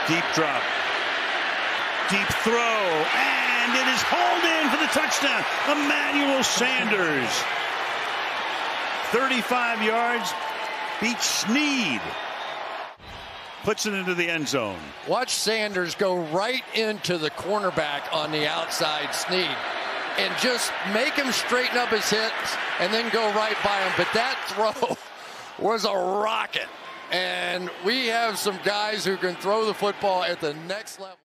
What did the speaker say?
Deep drop. Deep throw. And it is hauled in for the touchdown. Emmanuel Sanders. 35 yards. Beats Snead. Puts it into the end zone. Watch Sanders go right into the cornerback on the outside, Snead, and just make him straighten up his hips and then go right by him. But that throw was a rocket. And we have some guys who can throw the football at the next level.